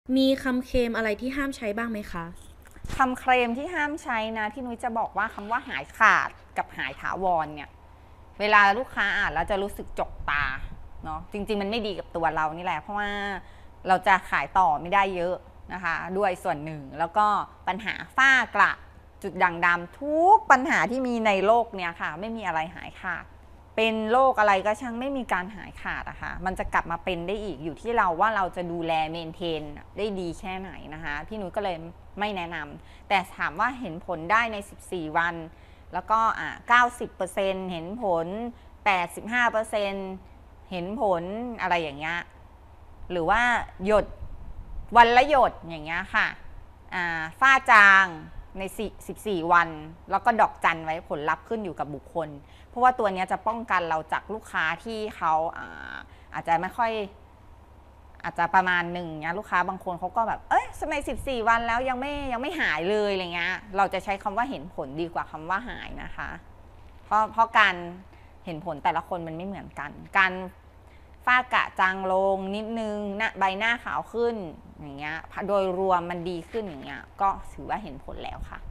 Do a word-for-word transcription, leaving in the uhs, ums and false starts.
มีคำเคลมอะไรที่ห้ามใช้บ้างไหมคะคำเคลมที่ห้ามใช้นะที่นุ้ยจะบอกว่าคำว่าหายขาดกับหายถาวรเนี่ยเวลาลูกค้าอ่านแล้วจะรู้สึกจกตาเนาะจริงๆมันไม่ดีกับตัวเรานี่แหละเพราะว่าเราจะขายต่อไม่ได้เยอะนะคะด้วยส่วนหนึ่งแล้วก็ปัญหาฝ้ากระจุดด่างดำทุกปัญหาที่มีในโลกเนี่ยค่ะไม่มีอะไรหายขาดเป็นโรคอะไรก็ช่างไม่มีการหายขาดอะค่ะมันจะกลับมาเป็นได้อีกอยู่ที่เราว่าเราจะดูแลเมนเทนได้ดีแค่ไหนนะคะพี่นุ้ยก็เลยไม่แนะนำแต่ถามว่าเห็นผลได้ในสิบสี่วันแล้วก็อ่ะ เก้าสิบเปอร์เซ็นต์ เห็นผล แปดสิบห้าเปอร์เซ็นต์ เห็นผลอะไรอย่างเงี้ยหรือว่าหยดวันละหยดอย่างเงี้ยค่ะอ่าฝ้าจางในสิบสี่วันแล้วก็ดอกจันไว้ผลลัพธ์ขึ้นอยู่กับบุคคลเพราะว่าตัวนี้จะป้องกันเราจากลูกค้าที่เขาอาอาจจะไม่ค่อยอาจจะประมาณหนึ่งเนี้ยลูกค้าบางคนเขาก็แบบเอ้ยทำไมสิบสี่วันแล้วยังไม่ยังไม่หายเลยอะไรเงี้ยเราจะใช้คำว่าเห็นผลดีกว่าคำว่าหายนะคะเพราะเพราะการเห็นผลแต่ละคนมันไม่เหมือนกันการฝ้ากระจางลงนิดนึงหน้าใบหน้าขาวขึ้นอย่างเงี้ยโดยรวมมันดีขึ้นอย่างเงี้ยก็ถือว่าเห็นผลแล้วค่ะ